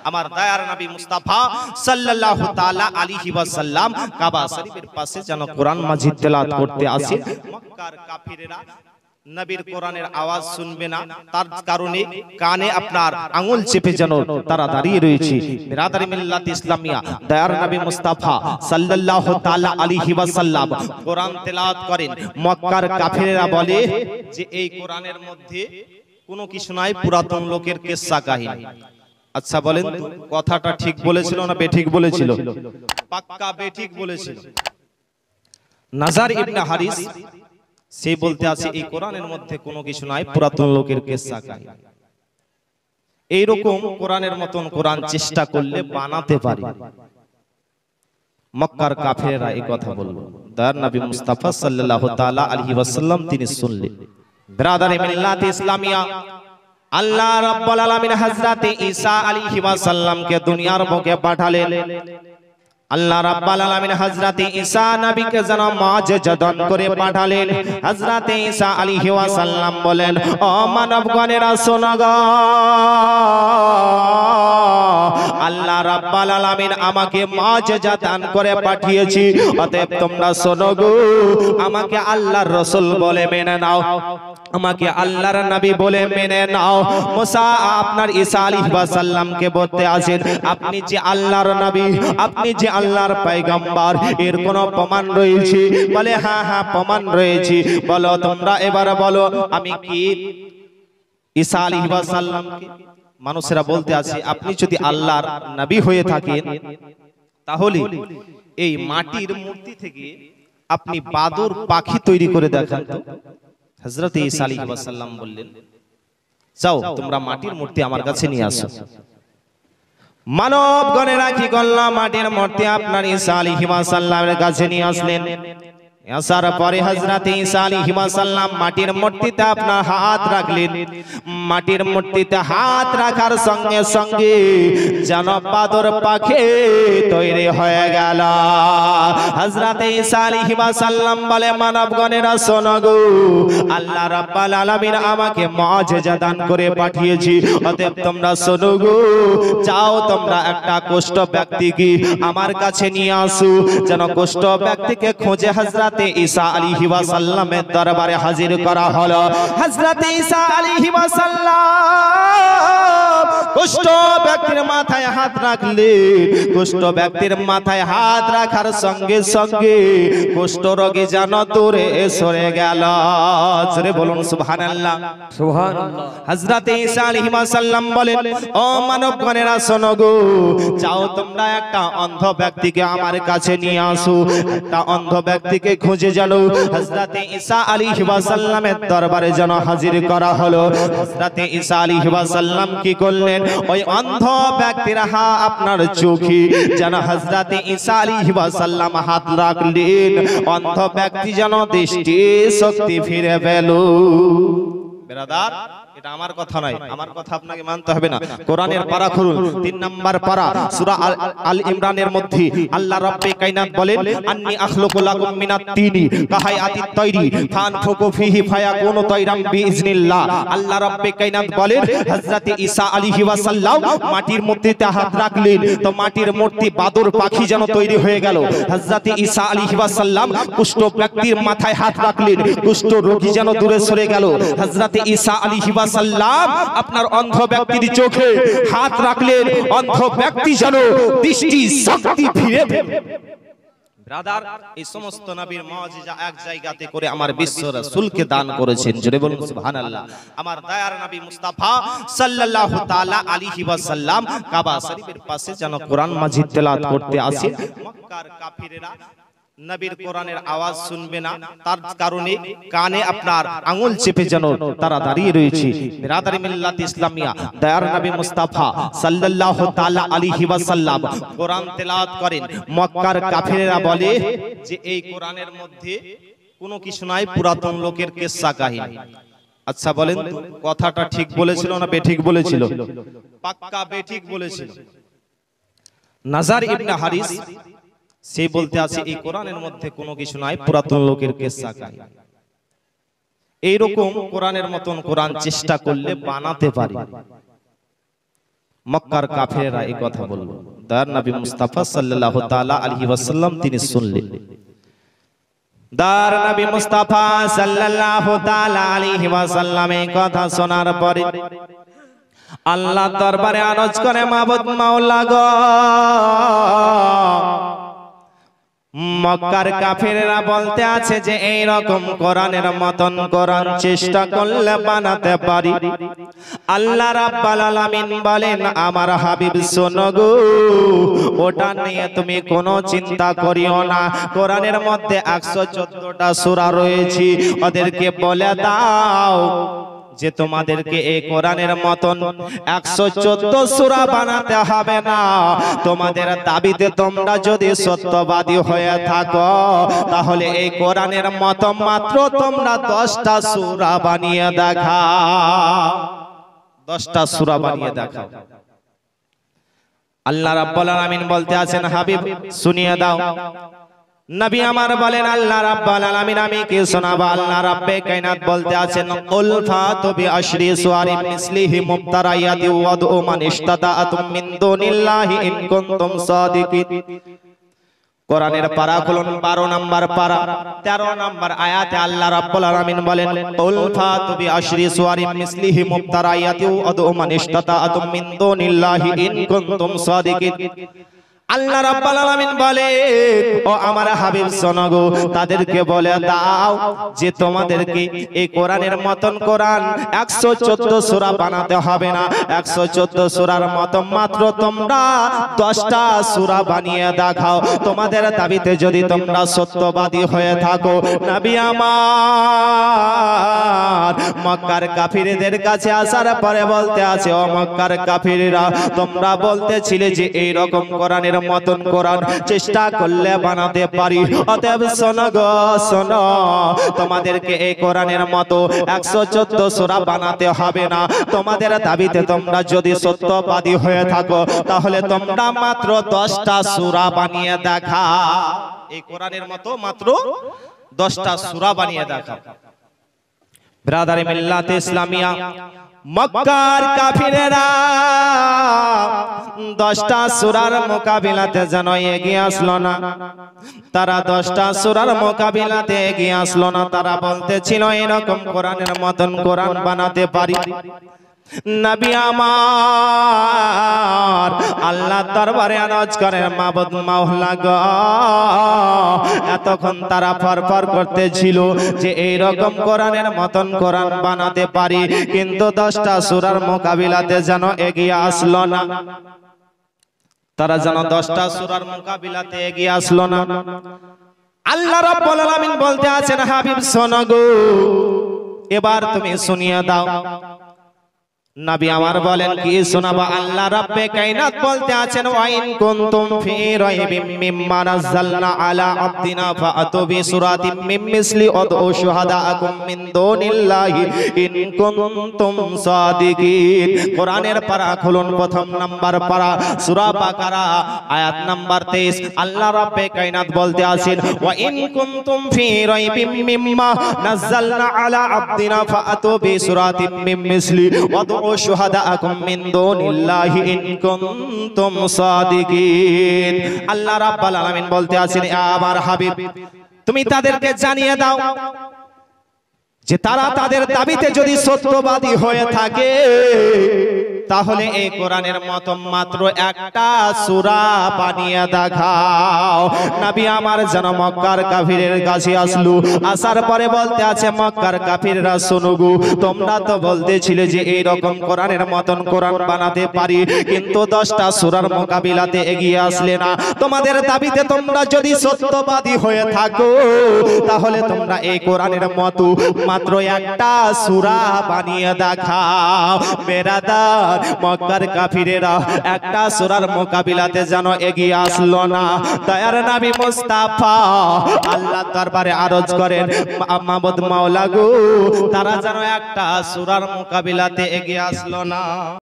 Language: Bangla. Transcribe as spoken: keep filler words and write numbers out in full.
আমার দয়ার নবী মুস্তাফা সাল্লাল্লাহু তাআলা আলাইহি ওয়াসাল্লাম কাবা শরীফের পাশে যেন কোরআন মাজিদ তেলাওয়াত করতে আসে, মক্কার কাফিরেরা নবীর কোরআনের আওয়াজ শুনবে না, তার কারণে কানে আপনার আঙ্গুল চেপে যেন তারা দাঁড়িয়ে রয়েছে। বিরাদারি মিল্লাত ইসলামিয়া, দয়ার নবী মুস্তাফা সাল্লাল্লাহু তাআলা আলাইহি ওয়াসাল্লাম কোরআন তেলাওয়াত করেন, মক্কার কাফিরেরা বলে যে এই কোরআনের মধ্যে কোনো কিছু নাই, পুরাতন লোকের কিসসা কাহিনী। আচ্ছা বলেন তো কথাটা ঠিক বলেছিল না বেঠিক বলেছিল? পাক্কা বেঠিক বলেছিল। নাজার ইবনে হারিস সে বলতে আছে এই কোরআনের মধ্যে কোনো কিছু নাই, পুরাতন লোকের কিসসা কাহিনী। এইরকম কোরআনের মতন কোরআন চেষ্টা করলে বানাতে পারে। মক্কার কাফেররা এই কথা বলল, দয়ার নবী মুস্তাফা সাল্লাল্লাহু তাআলা আলাইহি ওয়াসাল্লাম তিনি শুনলেন। ব্রাদারে মিল্লাত ইসলামিয়া, আল্লাহ রাব্বুল আলামিন হযরত ঈসা আলাইহি ওয়াসাল্লামকে দুনিয়ার বুকে পাঠালেন। আল্লাহ রাব্বুল আলামিন হযরত ঈসা নবীকে যেন মুআজিজা দান করে পাঠালেন। হযরত ঈসা আলাইহি ওয়াসাল্লাম বলেন, ও মানবগণেরা শোনো গো, আল্লাহ রাব্বুল আলামিন আমাকে মুআজিজা দান করে পাঠিয়েছি, অতএব তোমরা শোনো গো, আমাকে আল্লাহর রাসূল বলে মেনে নাও, আমাকে আল্লাহর নবী বলে মেনে নাও। মুসা আপনার ঈসা আলাইহিস সালামকে বলতে আছেন, আপনি যে আল্লাহর নবী, আপনি যে আল্লাহর পয়গম্বর, এর কোন প্রমাণ রয়েছে? বলে হ্যাঁ হ্যাঁ প্রমাণ রয়েছে। বলো তোমরা এবার বলো আমি কি ঈসা আলাইহিস সালামকে? মানুষেরা বলতে আছে আপনি যদি আল্লাহর নবী হয়ে থাকেন তাহলে এই মাটির মূর্তি থেকে আপনি বাদর পাখি তৈরি করে দেখান তো। হযরত ঈসা আলাইহিস সালাম বললেন, যাও তোমরা মাটির মূর্তি আমার কাছে নিয়ে আসো। মানবগণেরা কি করল? মাটির মূর্তি আপনার ঈসা আলাইহিস সালামের কাছে নিয়ে আসলেন। আসার পরে হযরত ঈসা আলাইহিস সালাম মাটির মূর্তিতে আপনার হাত রাখলেন। মাটির মূর্তিতে হাত রাখার সঙ্গে সঙ্গে যেন বাদর পাখি তৈরি হয়ে গেল। হযরত ঈসা আলাইহিস সালাম বলে, মানবগণেরা শোনো গো, আল্লাহ রাব্বুল আলামিন আমাকে মুআজিজা দান করে পাঠিয়েছি, অতএব তোমরা শোনো গো, যাও তোমরা একটা কুষ্ঠ ব্যক্তিকে আমার কাছে নিয়ে আসো। যেন কুষ্ঠ ব্যক্তিকে খোঁজে হযরত ঈসা আলাইহিস সালামের দরবারে হাজির করা হলো। হযরত ঈসা আলাইহিস সালাম কুষ্ঠ ব্যক্তির মাথায় হাত রাখলেন। কুষ্ঠ ব্যক্তির মাথায় হাত রাখার সঙ্গে সঙ্গে কুষ্ঠ রোগী যেন দূরে সরে গেল। জোরে বলুন সুবহানাল্লাহ, সুবহানাল্লাহ। হযরত ঈসা আলাইহিস সালাম বলেন, ও মানবগণেরা শোনো গো, যাও তোমরা একটা অন্ধ ব্যক্তিকে আমার কাছে নিয়ে আসো। একটা অন্ধ ব্যক্তিকে খুঁজে জানো হযরত ঈসা আলাইহিস সালামের দরবারে যেন হাজির করা হলো। হযরত ঈসা আলাইহিস সালাম কি করলেন? ওই অন্ধ ব্যক্তির হা আপনার চোখে যেন হযরত ঈসা আলাইহিস সালাম হাত রাখলেন। অন্ধ ব্যক্তি যেন দৃষ্টি শক্তি ফিরে পেল। বেরাদার, এটা আমার কথা নয়, আমার কথা আপনাকে মানতে হবে না। কোরআনের পারা খুলুন, তিন নাম্বার পারা, সূরা আল ইমরানের মধ্যে আল্লাহ রাব্বে কায়নাত বলেন, আন্নী আখলুকু লাকুম মিনাত তিনি কাহায়াতিত তায়রি ফানফুকু ফিহি ফায়াকুনু তায়রাম বিইজনিল্লাহ। আল্লাহ রাব্বে কায়নাত বলেন, হযরত ঈসা আলাইহিস সালাম মাটির মূর্তিতে হাত রাখলেন, তো মাটির মূর্তি বাদর পাখি যেন তৈরি হয়ে গেল। হযরত ঈসা আলাইহিস সালাম কুষ্ঠ ব্যক্তির মাথায় হাত রাখলেন, কুষ্ঠ রোগী যেন দূরে সরে গেল। হযরত ঈসা আলাইহিস সালাম আপনার অন্ধ ব্যক্তির চোখে হাত রাখলেন, অন্ধ ব্যক্তি যেন দৃষ্টি শক্তি ফিরে পেল। ব্রাদার, এই সমস্ত নবীর মুআজিজা এক জায়গাতে করে আমার বিশ্ব রাসূলকে দান করেছেন। জোরে বলুন সুবহানাল্লাহ। আমার দয়ার নবী মুস্তাফা সাল্লাল্লাহু তাআলা আলাইহি ওয়াসাল্লাম কাবা শরীফের পাশে যেন কোরআন মাজিদ তেলাওয়াত করতে আসে, মক্কার কাফিরেরা নবীর কোরআনের আওয়াজ শুনবে না, তার কারণে কানে আপনার আঙ্গুল চেপে যেন তারা দাঁড়িয়ে রয়েছে। বিরাদারি মিল্লাত ইসলামিয়া, দয়ার নবী মুস্তাফা সাল্লাল্লাহু তাআলা আলাইহি ওয়াসাল্লাম কোরআন তেলাওয়াত করেন। মক্কার কাফিরেরা বলে যে এই কোরআনের মধ্যে কোনো কিছু নাই, পুরাতন লোকের কিসসা কাহিনী। আচ্ছা বলেন তো কথাটা ঠিক বলেছিল না বেঠিক বলেছিল? পাক্কা বেঠিক বলেছিল। নাজার ইবনে হারিস সে বলতে আছে এই কোরআনের মধ্যে কোনো কিছু নাই, পুরাতন লোকের কিসসা কাহিনী। এইরকম কোরআনের মতন কোরআন চেষ্টা করলে বানাতে পারে। মক্কার কাফেররা এই কথা বলল, দয়ার নবী মুস্তাফা সাল্লাল্লাহু তাআলা আলাইহি ওয়াসাল্লাম তিনি শুনলেন। দয়ার নবী মুস্তাফা সাল্লাল্লাহু তাআলা আলাইহি ওয়াসাল্লাম এই কথা শোনার পরে আল্লাহ দরবারে আরজ করে, মাবুদ মাওলা গো, মক্কার কাফেররা বলতে আছে যে এই রকম কোরআনের মতন কোরআন চেষ্টা করলে বানাতে পারি। আল্লাহ রাব্বুল আলামিন বলেন, আমার হাবিব শোনো গো, ওটা নিয়ে তুমি কোনো চিন্তা করিও না। কোরআনের মধ্যে একশো চোদ্দটা সূরা রয়েছে, ওদেরকে বলে দাও যে তোমাদেরকে এই কোরআনের মতন একশো চোদ্দ সূরা বানাতে হবে না। তোমাদের দাবিতে তোমরা যদি সত্যবাদী হয়ে থাকো তাহলে এই কোরআনের মতো মাত্র তোমরা দশটা সূরা বানিয়ে দেখাও, দশটা সূরা বানিয়ে দেখাও। আল্লাহ রাব্বুল আলামিন বলতে আছেন, হাবিব শুনিয়ে দাও। নবী আমার বলেন, আল্লাহ রাব্বুল আলামিন আমি কি শোনাবো? আল্লাহ রাব্বে কায়নাত বলতে আছেন, কুল ফাতু বিআশরি সুওয়ারিন মিসলিহি মুফতারায়াতি ওয়াদউ মান ইশতাতাআতুম মিন দুনিল্লাহি ইন কুনতুম সাদিকিন। কোরআনের পারা খুলুন, বারো নম্বর পারা, তেরো নম্বর আয়াতে আল্লাহ রাব্বুল আলামিন বলেন, কুল ফাতু বিআশরি সুওয়ারিন মিসলিহি মুফতারায়াতি ওয়াদউ মান ইশতাতাআতুম মিন দুনিল্লাহি ইন কুনতুম সাদিকিন। আল্লাহ রাব্বুল আলামিন বলে, ও আমার হাবিব শোনো গো, তাদেরকে বলে দাও যে তোমাদেরকে এই কোরআনের মতন কোরআন একশো চোদ্দ সূরা বানাতে হবে না। একশো চোদ্দ সূরার মতো মাত্র তোমরা দশটা সূরা বানিয়ে দেখাও। তোমাদের দাবিতে যদি তোমরা সত্যবাদী হয়ে থাকো। নবী আমার মক্কার কাফিরদের কাছে আসার পরে বলতে আছে, ও মক্কার কাফিররা, তোমরা বলতেছিলে যে এই রকম কোরআনের মতন কোরআন চেষ্টা করলে বানাতে পারি। অতএব শোনো গো, শোনো, তোমাদেরকে এই কোরআনের মতো একশো চোদ্দ সূরা বানাতে হবে না। তোমাদের দাবিতে তোমরা যদি সত্যবাদী হয়ে থাকো তাহলে তোমরা মাত্র দশটা সূরা বানিয়ে দেখাও। এই কোরআনের মতো মাত্র দশটা সূরা বানিয়ে দেখাও। ব্রাদারে মিল্লাত ইসলামিয়া, মক্কার কাফিরেরা দশটা সূরার মোকাবিলাতে যেন এগিয়ে আসলো না। তারা দশটা সূরার মোকাবিলাতে এগিয়ে আসলো না। তারা বলতেছিল এরকম কোরআনের মতন কোরআন বানাতে পারি। নবী আমার আল্লাহ দরবারে আরজ করে, মাবুদ মাওলা গো, এতক্ষণ তারা ফরফর করতেছিল যে এই রকম কোরআনের মতন কোরআন বানাতে পারি, কিন্তু দশটা সূরার মোকাবিলাতে যেন এগিয়ে আসলো না। তারা যেন দশটা সূরার মোকাবিলাতে এগিয়ে আসলো না। আল্লাহ রাব্বুল আলামিন বলতে আছেন, হাবিব শোনো গো, এবার তুমি শুনিয়ে দাও। নবী আমার বলেন, কি শোনাবো? আল্লাহ রাব্বে কায়নাত বলতে আছেন, ওয়াইন কুনতুম ফি রাইবিম মিম্মা নাযালনা আলা আবদিনা ফাআতু বিসূরাতিম মিন মিসলি উদউ শুহাদাআকুম মিন দুনিল্লাহি ইন কুনতুম সাদিকিন। কোরআনের পারা খুলুন, প্রথম নাম্বার পারা, সূরা বাকারা, আয়াত নাম্বার তেইশ। আল্লাহ রাব্বে কায়নাত বলতে আছেন, ওয়াইন কুনতুম ফি রাইবিম মিম্মা নাযালনা আলা আবদিনা ফাআতু বিসূরাতিম মিন মিসলি উদউ শুহাদাআকুম মিন দুনিল্লাহি ইন কুনতুম সাদিকিন। আল্লাহ রাব্বুল আলামিন বলতে আছেন, আমার হাবিব তুমি তাদেরকে জানিয়ে দাও যে তারা তাদের দাবিতে যদি সত্যবাদী হয়ে থাকে তাহলে এই কোরআনের মতো মাত্র একটা সূরা বানিয়ে দেখাও। নবী আমার যেন মক্কার কাফিরের কাছে আসলো, আসার পরে বলতে আছে, মক্কার কাফিররা শোনো গো, তোমরা তো বলতেছিলে যে এই রকম কোরআনের মতন কোরআন বানাতে পারি, কিন্তু দশটা সূরার মোকাবিলাতে এগিয়ে আসলে না। তোমাদের দাবিতে তোমরা যদি সত্যবাদী হয়ে থাকো তাহলে তোমরা এই কোরআনের মতো মাত্র একটা সূরা বানিয়ে দেখাও। বেরাদার, মক্কার কাফিরেরা একটা সূরার মোকাবিলাতে যেন এগিয়ে আসলো না। দয়ার নবী মুস্তাফা আল্লাহ দরবারে আরজ করেন, মাবুদ মাওলা গো, তারা যেন একটা সূরার মোকাবিলাতে এগিয়ে আসলো না।